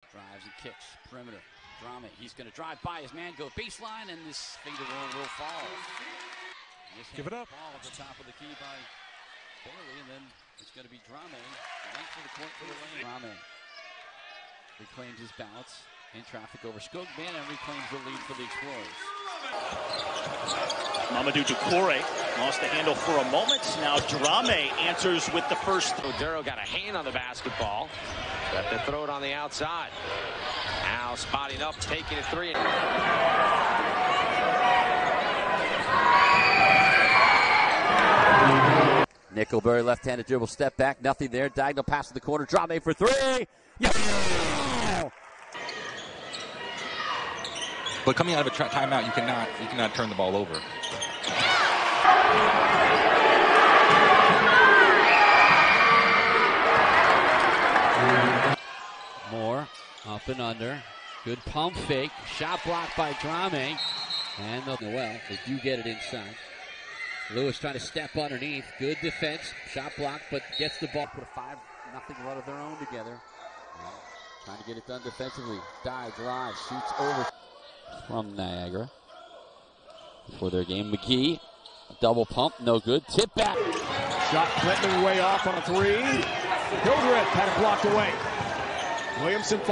Drives and kicks. Perimeter. Drame. He's going to drive by his man, go baseline, and this finger roll will fall. Give it up. Ball at the top of the key by Bailey, and then it's going to be Drame. Length of the court for the lane. Drame reclaims his balance in traffic over Skogman and reclaims the lead for the Explorers. Mamadou Doucouré lost the handle for a moment. Now Drame answers with the first. Oduro got a hand on the basketball. Got to throw it on the outside. Now spotting up, taking a three. Nickelberry left-handed dribble, step back, nothing there. Diagonal pass to the corner, Drame for three. Yeah! But coming out of a timeout, you cannot turn the ball over. Moore up and under. Good pump fake. Shot blocked by Drame. And Noel, they do get it inside. Lewis trying to step underneath. Good defense. Shot blocked, but gets the ball. Put a 5-0 run of their own together. Trying to get it done defensively. Dive, drive, shoots over from Niagara. For their game, McGee. Double pump, no good. Tip back. Shot Clinton way off on a three. Hildreth had it blocked away. Williamson.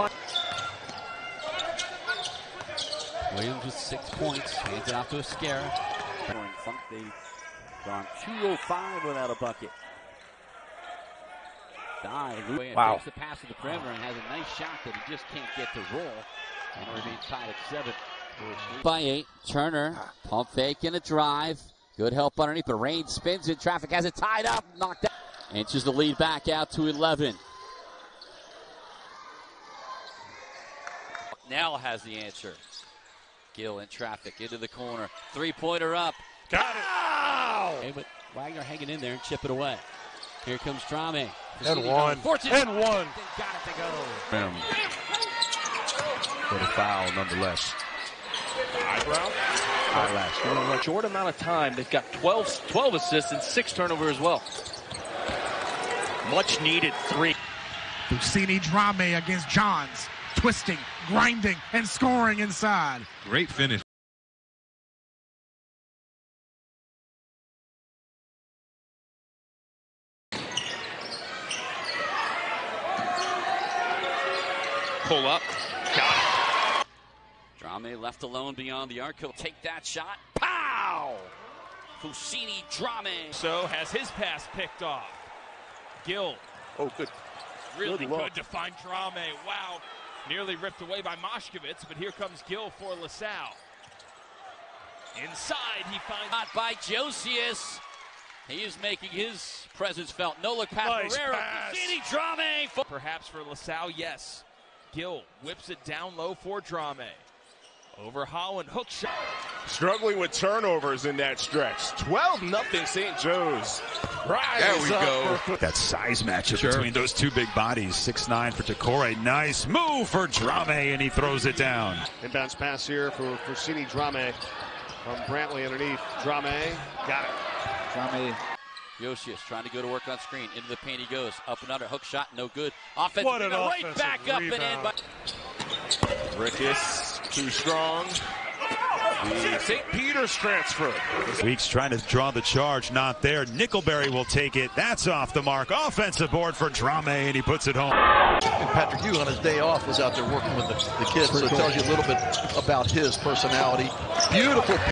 Williams with 6 points. Hands it off to Escara. Funk, they've gone 2:05 without a bucket. Wow. Takes the pass to the perimeter and has a nice shot that he just can't get to roll. And it remains tied at 7. By 8. Turner, pump fake and a drive. Good help underneath, but Rain spins in traffic, has it tied up, knocked out. Inches the lead back out to 11. Now has the answer. Gill in traffic, into the corner. Three-pointer up. Got it. Ow! Okay, but Wagner hanging in there and chip it away. Here comes Drame. And one. And one. Got it to go. For the foul, nonetheless. Eyelash. In a short amount of time, they've got 12 assists and 6 turnovers as well. Much needed 3. Fousseyni Drame against Johns. Twisting, grinding, and scoring inside. Great finish. Pull up. Got it. Drame left alone beyond the arc. He'll take that shot. Pow! Fousseyni Drame. So has his pass picked off. Gill. Oh, good. Really good to find Drame. Wow. Nearly ripped away by Moshkovitz, but here comes Gill for LaSalle. Inside, he finds... Not by Josias. He is making his presence felt. No look past Nice Pereira. pass. Fousseyni Drame. Perhaps for LaSalle, yes. Gill whips it down low for Drame. Over Holland, hook shot. Struggling with turnovers in that stretch. 12-0 St. Joe's. There we go. That size matchup between those two big bodies. 6'9" for Doucouré. Nice move for Drame, and he throws it down. Inbounds pass here for Fousseyni Drame from Brantley underneath. Drame got it. Drame. Josias trying to go to work on screen. Into the paint he goes. Up and under. Hook shot. No good. Offensive. What an right offensive back up rebound. and in. But Rickus too strong. The St. Peter's transfer. Weeks trying to draw the charge. Not there. Nickelberry will take it. That's off the mark. Offensive board for Drame, and he puts it home. And Patrick Hugh on his day off was out there working with the kids, so it tells you a little bit about his personality. Beautiful